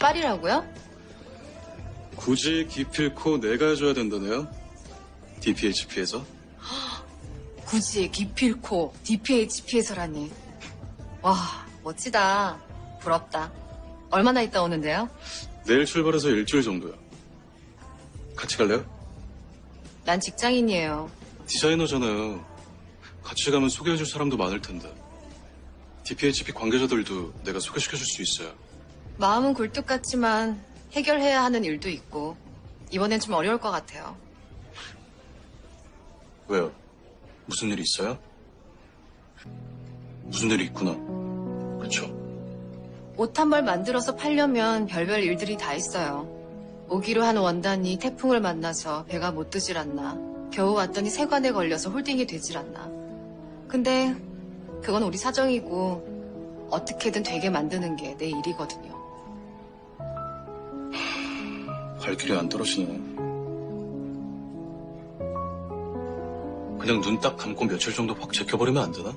파리라고요? 굳이 기필코 내가 해줘야 된다네요? DPHP에서? 굳이 기필코 DPHP에서라니. 와, 멋지다. 부럽다. 얼마나 있다 오는데요? 내일 출발해서 일주일 정도요. 같이 갈래요? 난 직장인이에요. 디자이너잖아요. 같이 가면 소개해줄 사람도 많을 텐데. DPHP 관계자들도 내가 소개시켜줄 수 있어요. 마음은 굴뚝 같지만 해결해야 하는 일도 있고 이번엔 좀 어려울 것 같아요. 왜요? 무슨 일이 있어요? 무슨 일이 있구나. 그쵸? 옷 한 벌 만들어서 팔려면 별별 일들이 다 있어요. 오기로 한 원단이 태풍을 만나서 배가 못 뜨질 않나. 겨우 왔더니 세관에 걸려서 홀딩이 되질 않나. 근데 그건 우리 사정이고 어떻게든 되게 만드는 게 내 일이거든요. 발길이 안 떨어지네. 그냥 눈 딱 감고 며칠 정도 확 제껴버리면 안 되나?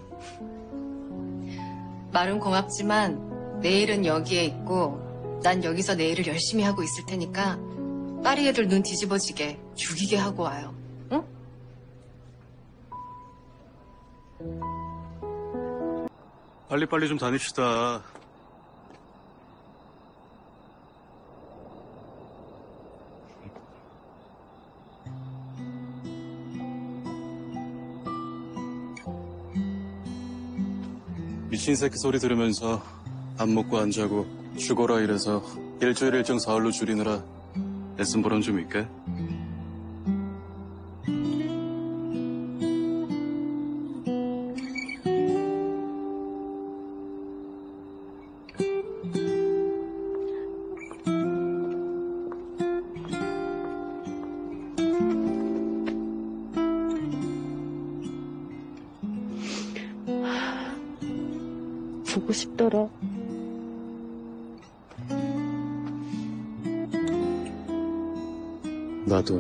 말은 고맙지만 내일은 여기에 있고 난 여기서 내일을 열심히 하고 있을 테니까 파리 애들 눈 뒤집어지게 죽이게 하고 와요. 응? 빨리빨리 좀 다닙시다. 미친 새끼 소리 들으면서 안 먹고 안 자고 죽어라 이래서 일주일 일정 사흘로 줄이느라 애쓴 보람 좀 있게? 보고 싶더라. 나도.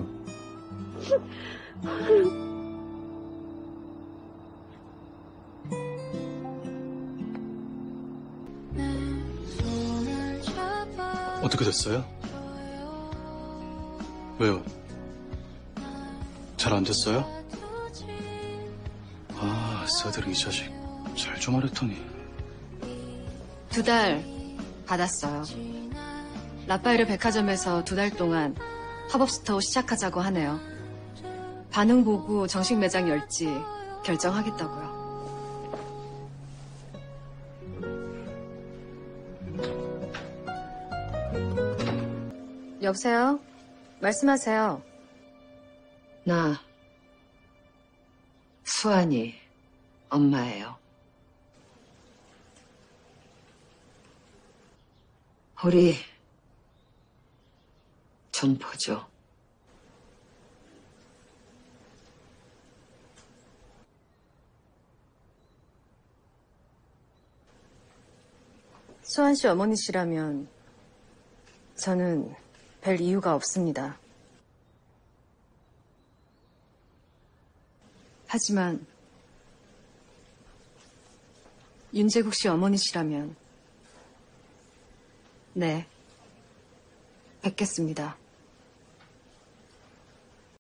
어떻게 됐어요? 왜요? 잘 안 됐어요? 아, 새들 이 자식 잘 좀 하랬더니. 2달 받았어요. 라파에르 백화점에서 2달 동안 팝업 스토어 시작하자고 하네요. 반응 보고 정식 매장 열지 결정하겠다고요. 여보세요? 말씀하세요. 나 수환이 엄마예요. 우리 좀 보죠. 수환 씨 어머니시라면 저는 별 이유가 없습니다. 하지만 윤재국 씨 어머니시라면 네, 뵙겠습니다.